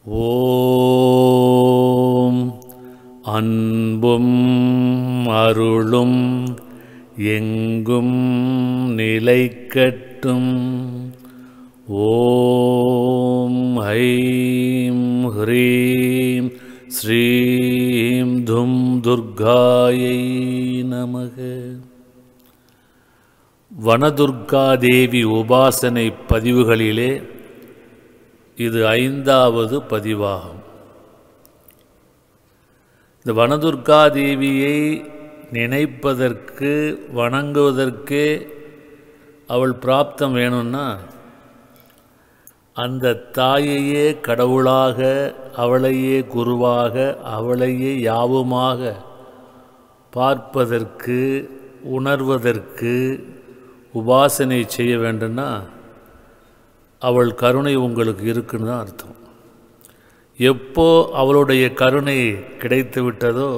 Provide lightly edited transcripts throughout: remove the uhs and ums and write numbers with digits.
ஓம் அன்பும் அருளும் எங்கும் நிலைக்கட்டும். ஓம் ஐம் ஹ்ரீம் ஸ்ரீம் தும் துர்காயை நமக. வனதுர்காதேவி உபாசனை பதிவுகளிலே இது 5வது பதிவாகும். இந்த வனதுர்காதேவியை நினைப்பதற்கு வணங்குவதற்கே அவள் பிராப்தம் வேணும்னா அந்த தாயையே கடவுளாக, அவளையே குருவாக, அவளையே யாவுமாக பார்ப்பதற்கு, உணர்வதற்கு உபாசனை செய்ய வேண்டும்னா அவள் கருணை உங்களுக்கு இருக்குன்னு தான் அர்த்தம். எப்போ அவளுடைய கருணை கிடைத்து விட்டதோ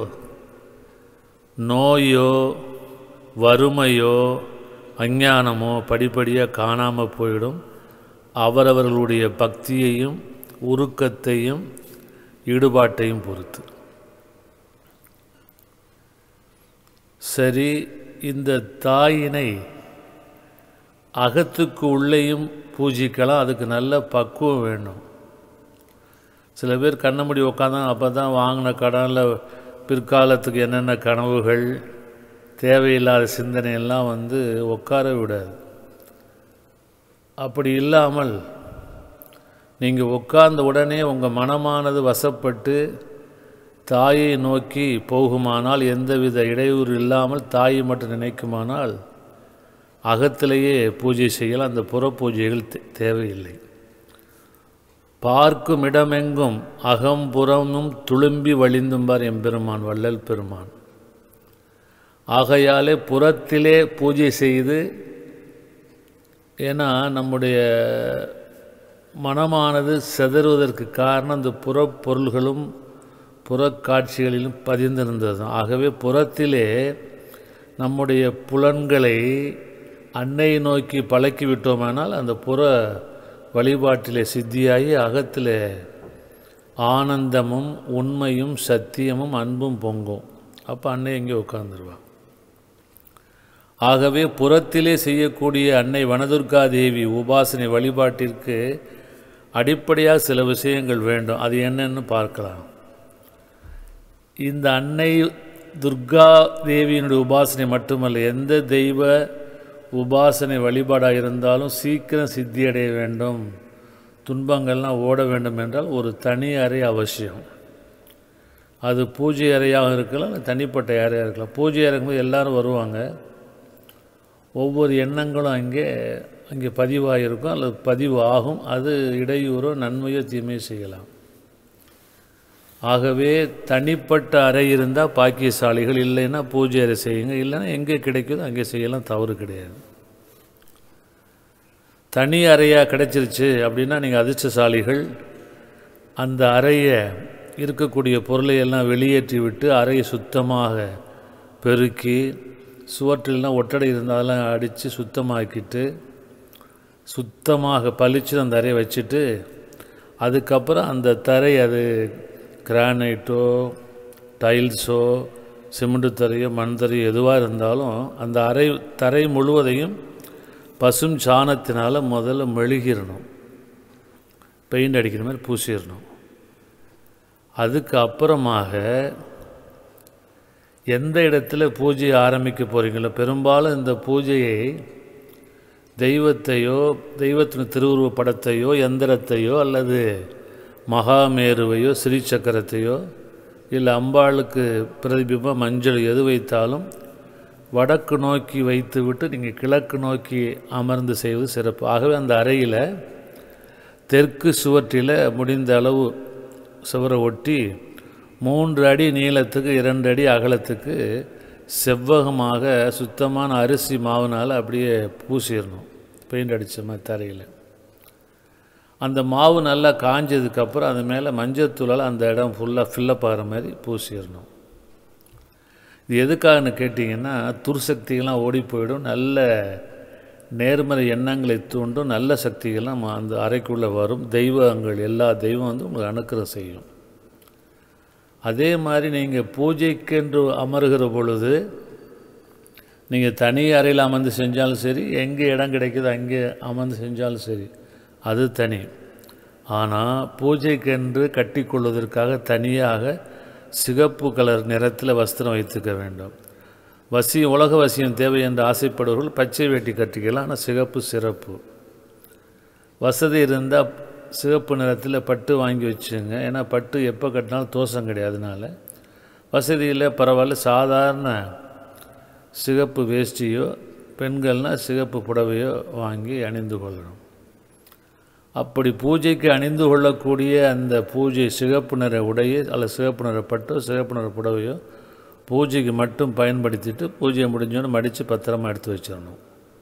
நோயோ வறுமையோ அஞ்ஞானமோ படிப்படியாக காணாமல் போயிடும். அவரவர்களுடைய பக்தியையும் உருக்கத்தையும் ஈடுபாட்டையும் பொறுத்து. சரி, இந்த தாயினை அகத்துக்கு உள்ளேயும் பூஜிக்கலாம். அதுக்கு நல்ல பக்குவம் வேணும். சில பேர் கண்ண மூடி உட்காந்தான், அப்போ தான் வாங்கின கடனில் பிற்காலத்துக்கு என்னென்ன கனவுகள், தேவையில்லாத சிந்தனையெல்லாம் உட்கார விடாது. அப்படி இல்லாமல் நீங்கள் உட்கார்ந்த உடனே உங்கள் மனமானது வசப்பட்டு தாயை நோக்கி போகுமானால், எந்தவித இடையூறு இல்லாமல் தாயை மட்டும் நினைக்குமானால் அகத்திலேயே பூஜை செய்யலாம். அந்த புற பூஜைகள் தேவையில்லை. பார்க்கும் இடமெங்கும் அகம்புறமும் துளும்பி வழிந்தும்பார் எம்பெருமான் வள்ளல் பெருமான். ஆகையாலே புறத்திலே பூஜை செய்து, ஏன்னா நம்முடைய மனமானது செதறுவதற்கு காரணம் அந்த புறப்பொருள்களும் புறக்காட்சிகளிலும் பதிந்திருந்தது தான். ஆகவே புறத்திலே நம்முடைய புலன்களை அன்னையை நோக்கி பழக்கிவிட்டோமானால் அந்த புற வழிபாட்டிலே சித்தியாகி அகத்திலே ஆனந்தமும் உண்மையும் சத்தியமும் அன்பும் பொங்கும். அப்போ அன்னை எங்கே உட்கார்ந்துருவாள். ஆகவே புறத்திலே செய்யக்கூடிய அன்னை வனதுர்காதேவி உபாசனை வழிபாட்டிற்கு அடிப்படையாக சில விஷயங்கள் வேண்டும். அது என்னன்னு பார்க்கலாம். இந்த அன்னை துர்கா தேவியினுடைய உபாசனை மட்டுமல்ல, எந்த தெய்வ உபாசனை வழிபாடாக இருந்தாலும் சீக்கிரம் சித்தியடைய வேண்டும், துன்பங்கள்லாம் ஓட வேண்டும் என்றால் ஒரு தனி அறை அவசியம். அது பூஜை அறையாக இருக்கலாம், தனிப்பட்ட அறையாக இருக்கலாம். பூஜை அறைக்கும்போது எல்லோரும் வருவாங்க. ஒவ்வொரு எண்ணங்களும் அங்கே பதிவாகிருக்கும் அல்லது பதிவு ஆகும். அது இடையூறோ நன்மையோ தீமையோ செய்யலாம். ஆகவே தனிப்பட்ட அறை இருந்தால் பாக்கியசாலிகள், இல்லைன்னா பூஜை அறை செய்யுங்க. இல்லைன்னா எங்கே கிடைக்குதோ அங்கே செய்யலாம், தவறு கிடையாது. தனி அறையாக கிடைச்சிருச்சு அப்படின்னா நீங்கள் அதிர்ஷ்டசாலிகள். அந்த அறையை இருக்கக்கூடிய பொருளை எல்லாம் வெளியேற்றி விட்டு அறையை சுத்தமாக பெருக்கி, சுவற்றிலாம் ஒட்டடை இருந்தாலும் அடித்து சுத்தமாக்கிட்டு, சுத்தமாக பளிச்சு அந்த அறையை வச்சுட்டு, அதுக்கப்புறம் அந்த தரை, அது கிரானைட்டோ டைல்ஸோ சிமெண்ட் தரையோ மண் தரையோ எதுவாக இருந்தாலும் அந்த தரை முழுவதையும் பசும் சாணத்தினால் முதல்ல மெழுகிடணும். பெயிண்ட் அடிக்கிற மாதிரி பூசிடணும். அதுக்கு அப்புறமாக எந்த இடத்துல பூஜையை ஆரம்பிக்க போகிறீங்களோ, பெரும்பாலும் இந்த பூஜையை தெய்வத்தையோ, தெய்வத்தின் திருவுருவ படத்தையோ, எந்திரத்தையோ அல்லது மகாமேருவையோ ஸ்ரீசக்கரத்தையோ இல்லை அம்பாளுக்கு பிரதிபிம்பம் மஞ்சள் எது வைத்தாலும் வடக்கு நோக்கி வைத்து விட்டு நீங்கள் கிழக்கு நோக்கி அமர்ந்து செய்வது சிறப்பு. ஆகவே அந்த அறையில் தெற்கு சுவற்றில் முடிந்த அளவு சுவரை ஒட்டி 3 அடி நீளத்துக்கு 2 அடி அகலத்துக்கு செவ்வகமாக சுத்தமான அரிசி மாவுனால் அப்படியே பூசிடணும். பெயிண்ட் அடித்த மாதிரி தரையில் அந்த மாவு நல்லா காஞ்சதுக்கப்புறம் அது மேலே மஞ்சத்தூளால் அந்த இடம் ஃபுல்லாக ஃபில்லப் ஆகிற மாதிரி பூசிடணும். இது எதுக்காகன்னு கேட்டிங்கன்னா, துர்சக்திகள்லாம் ஓடி போயிடும். நல்ல நேர்மறை எண்ணங்களை தூண்டும் நல்ல சக்திகள்லாம் அந்த அறைக்குள்ளே வரும். தெய்வங்கள் எல்லா தெய்வம் வந்து உங்களுக்கு அனுக்கிரகம் செய்யும். அதே மாதிரி நீங்கள் பூஜைக்கென்று அமருகிற பொழுது நீங்கள் தனி அறையில் அமர்ந்து செஞ்சாலும் சரி, எங்கே இடம் கிடைக்குதோ அங்கே அமர்ந்து செஞ்சாலும் சரி, அது தனி. ஆனால் பூஜைக்கென்று கட்டிக்கொள்வதற்காக தனியாக சிகப்பு கலர் நிறத்தில் வஸ்திரம் வைத்துக்க வேண்டும். உலக வசியம் தேவை என்று ஆசைப்படுவர்கள் பச்சை வேட்டி கட்டிக்கலாம். ஆனால் சிகப்பு சிறப்பு. வசதி இருந்தால் சிகப்பு நிறத்தில் பட்டு வாங்கி வச்சுங்க. ஏன்னா பட்டு எப்போ கட்டினாலும் தோஷம் கிடையாதுனால. வசதியில் பரவாயில்ல, சாதாரண சிகப்பு வேஷ்டியோ, பெண்கள்னால் சிகப்பு புடவையோ வாங்கி அணிந்து கொள்ளணும். அப்படி பூஜைக்கு அணிந்து கொள்ளக்கூடிய அந்த பூஜை சிகப்பு நிற உடையை அல்லது சிகப்பு நிற பட்டோ சிகப்பு நிற புடவையோ பூஜைக்கு மட்டும் பயன்படுத்திட்டு பூஜையை முடிஞ்சோன்னு மடித்து பத்திரமாக எடுத்து வச்சிடணும்.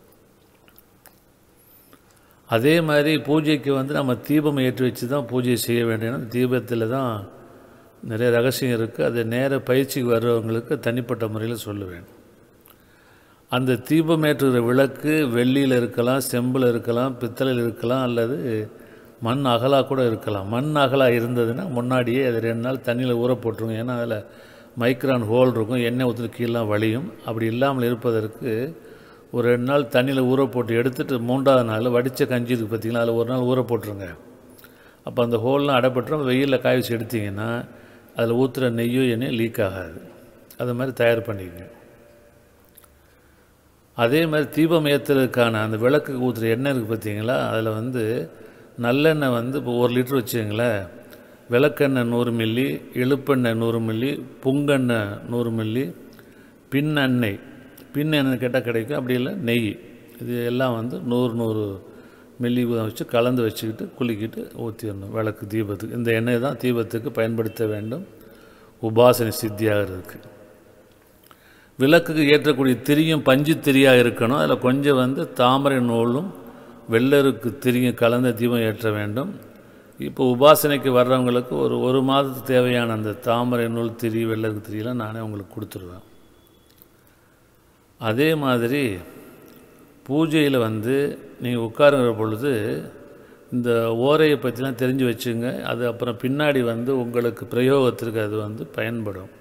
அதே மாதிரி பூஜைக்கு வந்து நம்ம தீபம் ஏற்றி வச்சு தான் பூஜை செய்ய வேண்டியது. தீபத்தில் தான் நிறைய ரகசியம் இருக்குது. அது நேர பயிற்சிக்கு வர்றவங்களுக்கு தனிப்பட்ட முறையில் சொல்லுவேன். அந்த தீபம் ஏற்றுகிற விளக்கு வெள்ளியில் இருக்கலாம், செம்பில் இருக்கலாம், பித்தளையில் இருக்கலாம், அல்லது மண் அகலாக கூட இருக்கலாம். மண் அகலாக இருந்ததுன்னா முன்னாடியே அது 2 நாள் தண்ணியில் ஊற போட்டுருங்க. ஏன்னா அதில் மைக்ரான் ஹோல் இருக்கும், எண்ணெய் ஊற்றுட்டு கீழெலாம் வலியும். அப்படி இல்லாமல் இருப்பதற்கு ஒரு 2 நாள் தண்ணியில் ஊற போட்டு எடுத்துகிட்டு 3ஆவது நாள் வடித்த கஞ்சி இருக்குது பார்த்திங்களா, அதில் ஒரு நாள் ஊற போட்டுருங்க. அப்போ அந்த ஹோல்லாம் அடைப்பட்டுரும். வெயிலில் காய வச்சு எடுத்திங்கன்னா அதில் ஊற்றுற நெய்யோ எண்ணெய் லீக் ஆகாது. அது மாதிரி தயார் பண்ணிக்கங்க. அதே மாதிரி தீபம் ஏற்றுறதுக்கான அந்த விளக்குக்கு ஊற்றுற எண்ணெய் இருக்குது பார்த்திங்களா, அதில் வந்து நல்லெண்ணெய் வந்து இப்போ 1 லிட்டர் வச்சுங்களேன். விளக்கெண்ணெய் 100 மில்லி, இழுப்பெண்ணெய் 100 மில்லி, புங்கெண்ணெய் 100 மில்லி, பின்னெண்ணெய் பின்னெண்ணெய் கேட்டால் கிடைக்கும். அப்படி இல்லை நெய், இது எல்லாம் வந்து 100 மில்லி வச்சு கலந்து வச்சுக்கிட்டு குளிக்கிட்டு ஊற்றிடணும் விளக்கு தீபத்துக்கு. இந்த எண்ணெய் தான் தீபத்துக்கு பயன்படுத்த வேண்டும் உபாசனை சித்தியாகிறதுக்கு. விளக்குக்கு ஏற்றக்கூடிய திரியும் பஞ்சு திரியாக இருக்கணும். அதில் கொஞ்சம் வந்து தாமரை நூலும் வெள்ளருக்கு திரியும் கலந்த தீபம் ஏற்ற வேண்டும். இப்போ உபாசனைக்கு வர்றவங்களுக்கு ஒரு மாதத்துக்கு தேவையான அந்த தாமரை நூல் திரி வெள்ளருக்கு திரியெல்லாம் நானே உங்களுக்கு கொடுத்துருவேன். அதே மாதிரி பூஜையில் வந்து நீங்கள் உட்காருங்கிற பொழுது இந்த ஓரையை பற்றிலாம் தெரிஞ்சு வச்சுங்க. அது அப்புறம் பின்னாடி வந்து உங்களுக்கு பிரயோகத்திற்கு அது வந்து பயன்படும்.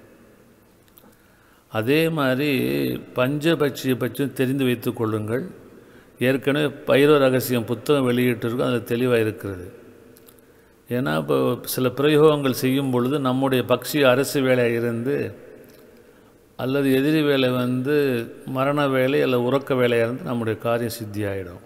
அதே மாதிரி பஞ்சபட்சியை பற்றியும் தெரிந்து வைத்து கொள்ளுங்கள். ஏற்கனவே பைரவ ரகசியம் புத்தகம் வெளியிட்டிருக்கும், அதில் தெளிவாக இருக்கிறது. ஏன்னா இப்போ சில பிரயோகங்கள் செய்யும் பொழுது நம்முடைய பக்ஷி அரசு வேலையாக இருந்து அல்லது எதிரி வேலை வந்து மரண வேலை அல்லது உறக்க வேலையாக இருந்து நம்முடைய காரியம் சித்தி ஆகிடும்.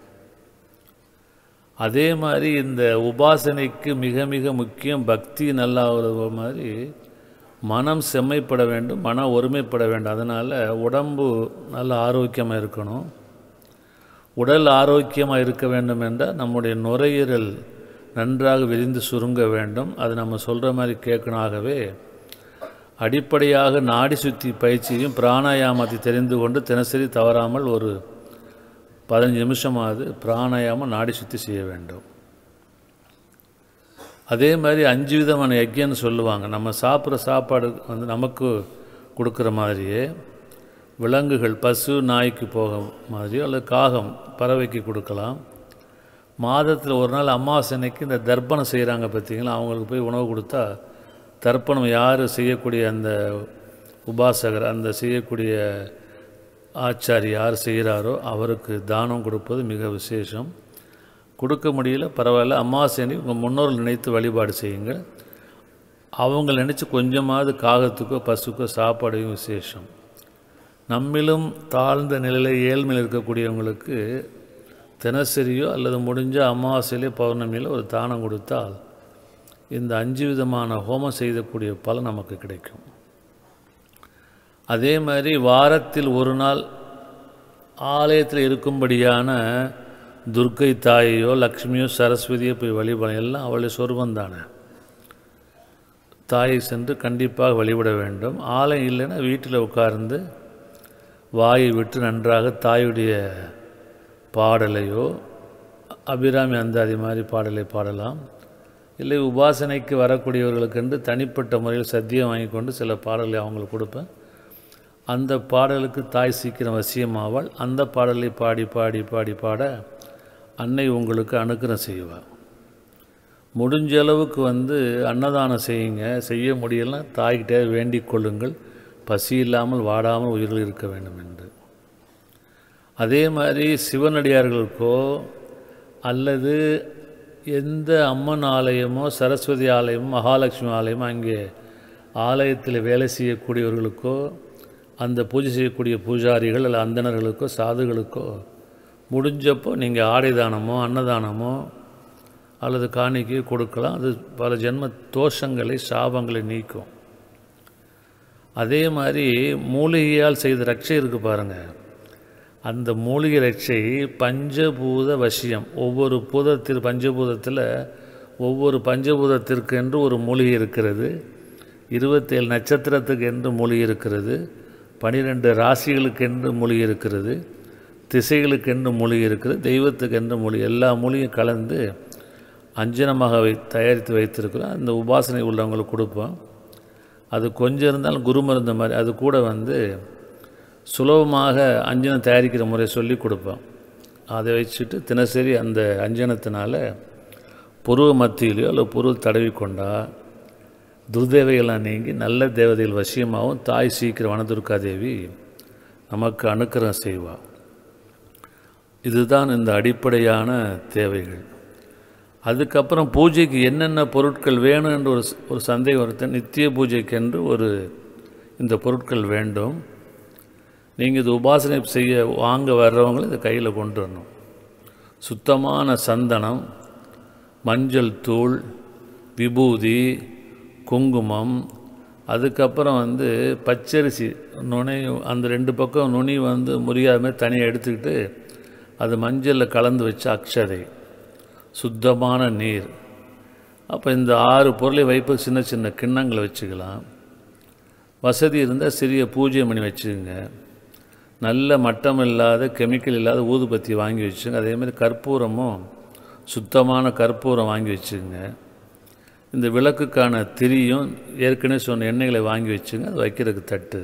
அதே மாதிரி இந்த உபாசனைக்கு மிக மிக முக்கியம் பக்தி நல்லா மாதிரி மனம் செம்மைப்பட வேண்டும், மன ஒருமைப்பட வேண்டும். அதனால் உடம்பு நல்ல ஆரோக்கியமாக இருக்கணும். உடல் ஆரோக்கியமாக இருக்க வேண்டும் என்றால் நம்முடைய நுரையீரல் நன்றாக விரிந்து சுருங்க வேண்டும். அது நம்ம சொல்கிற மாதிரி கேட்கணும். ஆகவே அடிப்படையாக நாடி சுத்தி பயிற்சியும் பிராணாயாமத்தை தெரிந்து கொண்டு தினசரி தவறாமல் ஒரு 15 நிமிஷமாவது பிராணாயாமம் நாடி சுத்தி செய்ய வேண்டும். அதே மாதிரி 5 விதமான யஜ்யம்னு சொல்லுவாங்க. நம்ம சாப்பிட்ற சாப்பாடு வந்து நமக்கு கொடுக்குற மாதிரியே விலங்குகள் பசு நாய்க்கு போக மாதிரியோ அல்லது காகம் பறவைக்கு கொடுக்கலாம். மாதத்தில் ஒரு நாள் அமாவாசைக்கு இந்த தர்ப்பணம் செய்கிறாங்க பார்த்திங்களா, அவங்களுக்கு போய் உணவு கொடுத்தா தர்ப்பணம் யார் செய்யக்கூடிய அந்த உபாசகர் அந்த செய்யக்கூடிய ஆச்சாரி யார் செய்கிறாரோ அவருக்கு தானம் கொடுப்பது மிக விசேஷம். கொடுக்க முடியல பரவாயில்ல, அமாவாசை உங்கள் முன்னோர்கள் நினைத்து வழிபாடு செய்யுங்க. அவங்க நினச்சி கொஞ்சமாவது காகத்துக்கோ பசுக்கோ சாப்பாடையும் விசேஷம். நம்மிலும் தாழ்ந்த நிலையில் ஏழ்மையில் இருக்கக்கூடியவங்களுக்கு தினசரியோ அல்லது முடிஞ்ச அமாவாசையிலே பௌர்ணமியில் ஒரு தானம் கொடுத்தால் இந்த 5 விதமான ஹோமம் செய்யக்கூடிய பலன் நமக்கு கிடைக்கும். அதே மாதிரி வாரத்தில் ஒரு நாள் ஆலயத்தில் இருக்கும்படியான துர்க்கை தாயையோ லக்ஷ்மியோ சரஸ்வதியோ போய் வழிபட, எல்லாம் அவளுடைய சொருபந்தானே. தாயை சென்று கண்டிப்பாக வழிபட வேண்டும். ஆலயம் இல்லைன்னா வீட்டில் உட்கார்ந்து வாயை விட்டு நன்றாக தாயுடைய பாடலையோ அபிராமி அந்தாதி மாதிரி பாடலை பாடலாம். இல்லை உபாசனைக்கு வரக்கூடியவர்களுக்கென்று தனிப்பட்ட முறையில் சத்தியம் வாங்கி கொண்டு சில பாடலை அவங்களுக்கு கொடுப்பேன். அந்த பாடலுக்கு தாய் சீக்கிரம் வசியமாவாள். அந்த பாடலை பாடி பாடி பாடி பாட அன்னை உங்களுக்கு அனுக்கிரம் செய்வாள். முடிஞ்ச அளவுக்கு அன்னதானம் செய்யுங்க. செய்ய முடியலன்னா தாய்கிட்டே வேண்டிக் கொள்ளுங்கள், பசி இல்லாமல் வாடாமல் உயிர்கள் இருக்க வேண்டும் என்று. அதே மாதிரி சிவனடியார்களுக்கோ அல்லது எந்த அம்மன் ஆலயமோ சரஸ்வதி ஆலயமோ மகாலட்சுமி ஆலயமோ அங்கே ஆலயத்தில் வேலை செய்யக்கூடியவர்களுக்கோ அந்த பூஜை செய்யக்கூடிய பூஜாரிகள் அல்ல அந்தணர்களுக்கோ சாதுகளுக்கோ முடிஞ்சப்போ நீங்கள் ஆடை தானமோ அன்னதானமோ அல்லது காணிக்கையோ கொடுக்கலாம். அது பல ஜென்ம தோஷங்களை சாபங்களை நீக்கும். அதே மாதிரி மூலிகையால் செய்த ரட்சை இருக்குது பாருங்கள். அந்த மூலிகை ரட்சை பஞ்சபூத வசியம். ஒவ்வொரு பஞ்சபூதத்தில் ஒவ்வொரு பஞ்சபூதத்திற்கு என்று ஒரு மூலிகை இருக்கிறது. 27 நட்சத்திரத்துக்கு என்று மூலிகை இருக்கிறது. 12 ராசிகளுக்கு என்று மூலிகை இருக்கிறது. திசைகளுக்கு என்று மூலிகை இருக்கிறது. தெய்வத்துக்கு என்று மூலிகை, எல்லா மூலிகையும் கலந்து அஞ்சனமாக தயாரித்து வைத்திருக்கிறோம். அந்த உபாசனை உள்ளவங்களுக்கு கொடுப்போம். அது கொஞ்சம் இருந்தாலும் குருமருந்த மாதிரி அது கூட சுலபமாக அஞ்சனம் தயாரிக்கிற முறை சொல்லி கொடுப்போம். அதை வச்சுட்டு தினசரி அந்த அஞ்சனத்தினால் புருவ மத்தியிலையோ அல்லது புருவ தடவி கொண்டால் துர்தேவைகள்லாம் நீங்கி நல்ல தேவதைகள் வசியமாகவும் தாய் சீக்கிரம் வனதுர்காதேவி நமக்கு அனுக்கிரகம் செய்வாள். இதுதான் இந்த அடிப்படையான தேவைகள். அதுக்கப்புறம் பூஜைக்கு என்னென்ன பொருட்கள் வேணும் என்று ஒரு சந்தேகம் வருது. நித்திய பூஜைக்கென்று இந்த பொருட்கள் வேண்டும். நீங்கள் இது உபாசனை செய்ய வாங்க வர்றவங்களும் இதை கையில் கொண்டு வரணும். சுத்தமான சந்தனம், மஞ்சள் தூள், விபூதி, குங்குமம், அதுக்கப்புறம் பச்சரிசி நுனை, அந்த 2 பக்கம் நுனி முறியாத மாதிரி தனியாக எடுத்துக்கிட்டு அது மஞ்சளில் கலந்து வச்ச அக்ஷதை, சுத்தமான நீர். அப்போ இந்த 6 பொருளை வைப்பு சின்ன சின்ன கிண்ணங்களை வச்சுக்கலாம். வசதி இருந்தால் சிறிய பூஜை மணி வச்சுக்கோங்க. நல்ல மட்டம் இல்லாத கெமிக்கல் இல்லாத ஊதுபத்தி வாங்கி வச்சுங்க. அதேமாதிரி கற்பூரமும் சுத்தமான கற்பூரம் வாங்கி வச்சுங்க. இந்த விளக்குக்கான திரியும் ஏற்கனவே சொன்ன எண்ணெய்களை வாங்கி வச்சுங்க. அது வைக்கிறதுக்கு தட்டு.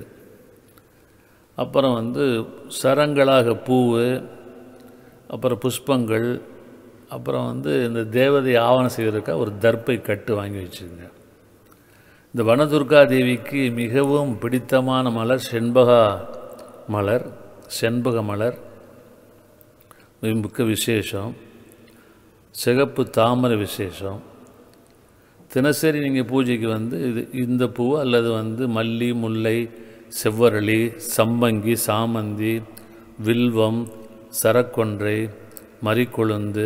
அப்புறம் சரங்களாக பூவு, அப்புறம் புஷ்பங்கள், அப்புறம் இந்த தேவதை ஆவணம் செய்வதற்காக ஒரு தர்ப்பை கட்டு வாங்கி வச்சுங்க. இந்த வனதுர்கா தேவிக்கு மிகவும் பிடித்தமான மலர் செண்பக மலர் மிக்க விசேஷம். சிகப்பு தாமரை விசேஷம். தினசரி நீங்கள் பூஜைக்கு இந்த பூ அல்லது மல்லி, முல்லை, செவ்வரளி, சம்பங்கி, சாமந்தி, வில்வம், சரக்கொன்றை, மறிக்கொழுந்து,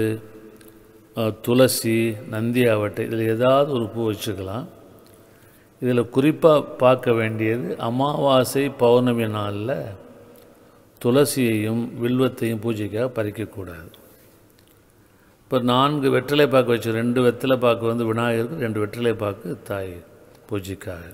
துளசி, நந்தியாவட்டை, இதில் ஏதாவது ஒரு பூ வச்சுக்கலாம். இதில் குறிப்பாக பார்க்க வேண்டியது அமாவாசை பௌர்ணமி நாளில் துளசியையும் வில்வத்தையும் பூஜைக்காக பறிக்கக்கூடாது. இப்போ 4 வெற்றிலை பாக்கு வச்சு 2 வெற்றிலை பாக்கு விநாயகருக்கு, 2 வெற்றிலை பாக்கு தாய் பூஜைக்காக,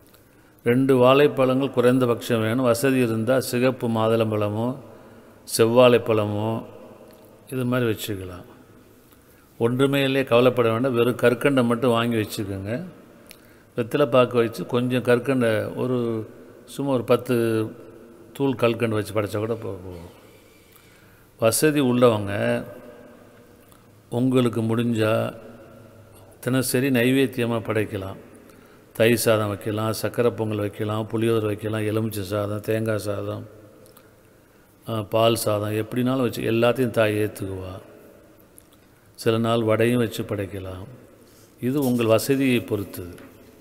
2 வாழைப்பழங்கள் குறைந்தபட்சம் வேணும். வசதி இருந்தால் சிகப்பு மாதுளம்பழமோ செவ்வாழைப்பழமோ இது மாதிரி வச்சுக்கலாம். ஒன்றுமே இல்லையே கவலைப்பட வேண்டாம். வெறும் கற்கண்டை மட்டும் வாங்கி வச்சுக்கோங்க. வெற்றிலை பாக்கு வச்சு கொஞ்சம் கற்கண்டை சும்மா ஒரு 10 தூள் கல்கண்டு வச்சு படைச்சா கூட போகும். வசதி உள்ளவங்க உங்களுக்கு முடிஞ்சால் தினசரி நைவேத்தியமாக படைக்கலாம். தயிர் சாதம் வைக்கலாம், சக்கரை பொங்கல் வைக்கலாம், புளியோதரை வைக்கலாம், எலுமிச்சை சாதம், தேங்காய் சாதம், பால் சாதம், எப்படினாலும் வச்சு எல்லாத்தையும் தாய் ஏற்றுக்குவா. சில நாள் வடையும் வச்சு படைக்கலாம். இது உங்கள் வசதியை பொறுத்தது.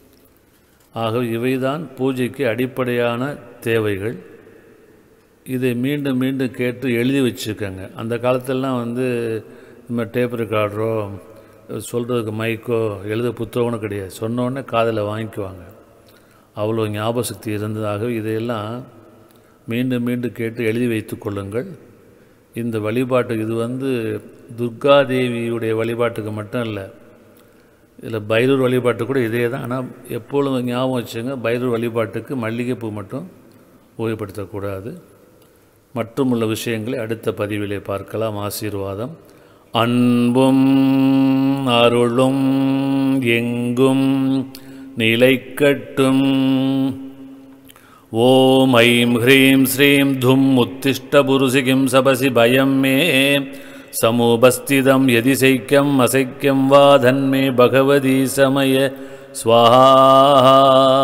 ஆகவே இவைதான் பூஜைக்கு அடிப்படையான தேவைகள். இதை மீண்டும் மீண்டும் கேட்டு எழுதி வச்சுக்கோங்க. அந்த காலத்திலலாம் நம்ம டேப் ரெக்கார்டரோ சொல்கிறதுக்கு மைக்கோ எழுத புத்தகம்னு கிடையாது. சொன்னோடனே காதில் வாங்கிக்குவாங்க. அவ்வளோ ஞாபக சக்தி இருந்ததாகவே இதையெல்லாம் மீண்டும் மீண்டும் கேட்டு எழுதி வைத்து கொள்ளுங்கள். இந்த வழிபாட்டுக்கு இது துர்காதேவியுடைய வழிபாட்டுக்கு மட்டும் இல்லை, இதில் பைரூர் வழிபாட்டு கூட இதே தான். ஆனால் எப்பொழுதும் ஞாபகம் வச்சுங்க, பைரூர் வழிபாட்டுக்கு மல்லிகைப்பூ மட்டும் உபயோகப்படுத்தக்கூடாது. மற்றும் உள்ள விஷயங்களை அடுத்த பதிவிலே பார்க்கலாம். ஆசீர்வாதம். அன்பும் அருளும் எங்கும் நிலைக்கட்டும். ஓம் ஐம் ஹ்ரீம் ஸ்ரீம் தும் உத்திஷ்டபுருஷி கிம் சபசி பயம் மே சமுபஸ்திதம் யதி சைக்கியம் அசைக்கியம் வா தன்மே பகவதி சமய ஸ்வாஹா.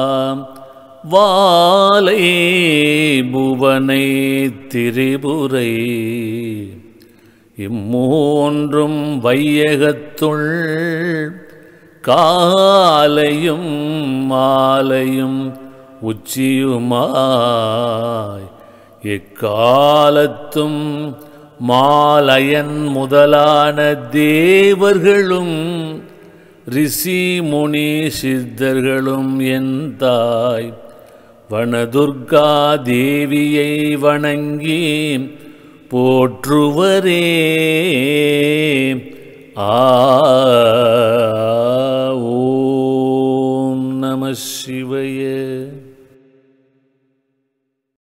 வாலை புவனை திரிபுரை இம்மூன்றும் வையகத்துள் காலையும் மாலையும் உச்சியுமாய் எக்காலத்தும் மாலயன் முதலான தேவர்களும் ரிஷி முனி சித்தர்களும் என் தாய் வனதுர்கா தேவியை வணங்கி போற்றுவரே. ஓம் நம சிவய.